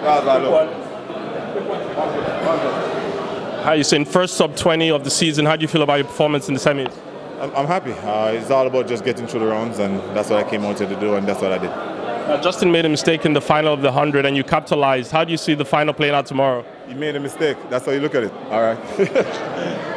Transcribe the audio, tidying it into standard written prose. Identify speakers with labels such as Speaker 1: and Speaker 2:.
Speaker 1: Hi, Usain. First sub 20 of the season. How do you feel about your performance in the semis?
Speaker 2: I'm happy. It's all about just getting through the rounds, and that's what I came out here to do, and that's what I did.
Speaker 1: Justin made a mistake in the final of the 100, and you capitalized. How do you see the final playing out tomorrow?
Speaker 2: You made a mistake. That's how you look at it. All right.